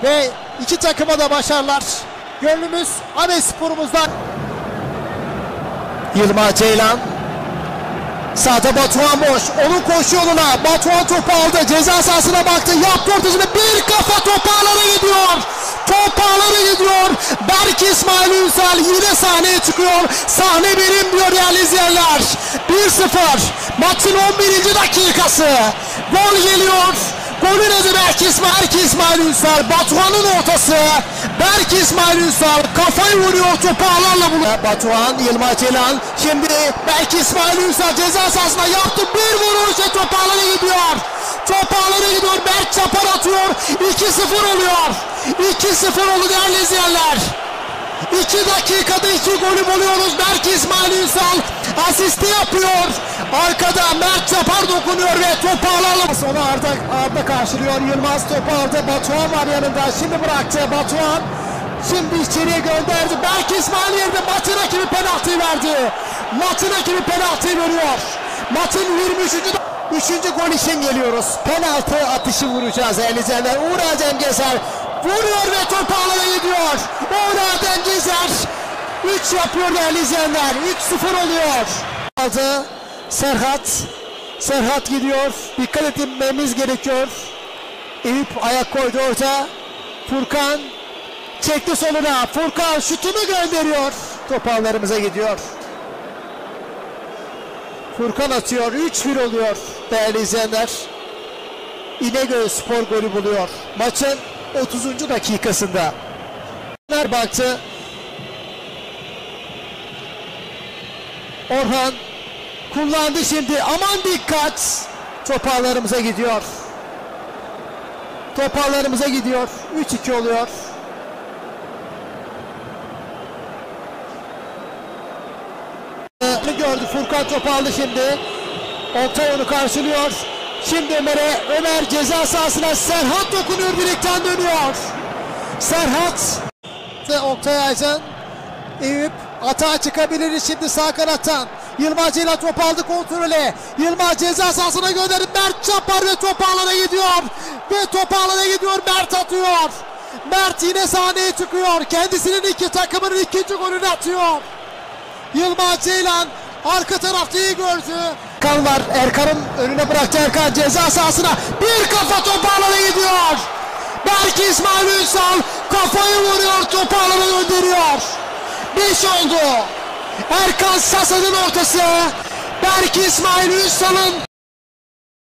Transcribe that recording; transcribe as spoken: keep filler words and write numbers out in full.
Ve iki takıma da başarılar. Gönlümüz Ahmetspor'umuzdan. Yılmaz Ceylan. Sağda Batuhan boş. Onun koşu yoluna. Batuhan topu aldı. Ceza sahasına baktı. Yaptı ortasını. Bir kafa top ağlara gidiyor. Top ağlara gidiyor. Berk İsmail Ünsal yine sahneye çıkıyor. Sahne benim diyor değerli izleyenler. bir sıfır. Maçın on birinci dakikası. Gol geliyor. Golün adı Berk İsmail, Berk İsmail Ünsal. Batuhan'ın ortası. Berk İsmail Ünsal kafayı vuruyor, topu ağlarla buluyor. Batuhan, Yılmaz Ceylan. Şimdi Berk İsmail Ünsal ceza sahasına yaptı. Bir vuruş ve top ağlara gidiyor. Top ağlara gidiyor. Berk çapar atıyor. iki sıfır oluyor. iki sıfır oldu değerli izleyenler. iki dakikada iki golü buluyoruz. Berk İsmail Ünsal asisti yapıyor. Arkada Mert Çapar dokunuyor ve topu ağlarla. Sonra Arda, Arda karşılıyor. Yılmaz topu aldı. Batuhan var yanında. Şimdi bıraktı Batuhan. Şimdi içeriye gönderdi. Berk İsmail yerine maçın rakibi penaltıyı verdi. Maçın rakibi penaltıyı veriyor. Maçın yirmi üçüncü üçüncü gol için geliyoruz. Penaltı atışı vuracağız değerli izleyenler. Uğur Adem Gezer vuruyor ve topu ağlara gidiyor. Uğur Adem Gezer üç yapıyor değerli izleyenler. üç sıfır oluyor. Aldı. Serhat. Serhat gidiyor. Dikkat etmemiz gerekiyor. Eyüp ayak koydu orta. Furkan çekti soluna. Furkan şutunu gönderiyor. Top ağlarımıza gidiyor. Furkan atıyor. üç bir oluyor değerli izleyenler. İnegöl Spor golü buluyor. Maçın otuzuncu dakikasında. Baktı. Orhan kullandı şimdi. Aman dikkat. Top ağlarımıza gidiyor. Top ağlarımıza gidiyor. üç iki oluyor. Gördü. Furkan topu aldı şimdi. Oktay onu karşılıyor. Şimdi Ömer'e. Ömer ceza sahasına. Serhat dokunuyor. Direkten dönüyor. Serhat. Oktay Aycan. Eyüp atağa çıkabilir şimdi sağ kanattan. Yılmaz Ceylan top aldı kontrole. Yılmaz ceza sahasına gönderdi. Mert Çapar ve top ağlara gidiyor. Ve top ağlara gidiyor. Mert atıyor. Mert yine sahneye çıkıyor. Kendisinin iki takımının ikinci golünü atıyor. Yılmaz Ceylan arka tarafta iyi gördü. Erkan var. Erkan'ın önüne bıraktı. Erkan ceza sahasına. Bir kafa top ağlara gidiyor. Berk İsmail Ünsal kafayı vuruyor. Top ağlara gönderiyor. beş oldu. Erkan Sasa'nın ortası. Berk İsmail Ünsal'ın